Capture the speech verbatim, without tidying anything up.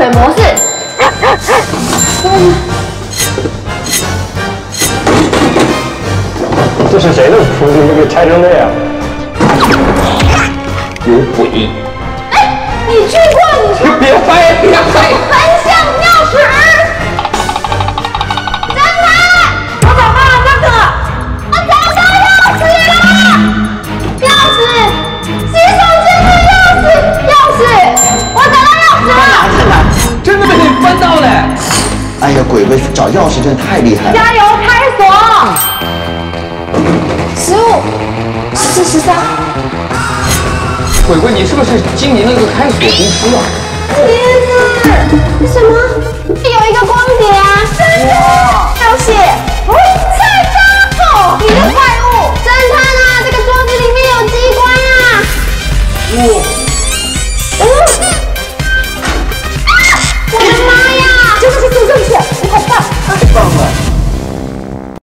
水模式。 这是谁的厨具？给拆成这样？有鬼！ 哎，你去过？你去？ 别拍！别拍！ 很想尿屎！张开！我找到了这个，我找到钥匙了！钥匙，洗手间的钥匙，钥匙，我找到钥匙了！ 在哪？ 真的被你翻到了！ 哎呀，鬼鬼找钥匙真的太厉害了！ 加油，开锁！十五，四十三。 鬼鬼，你是不是今年那个开锁公司啊？ 天哪！什么？有一个光碟啊！真的！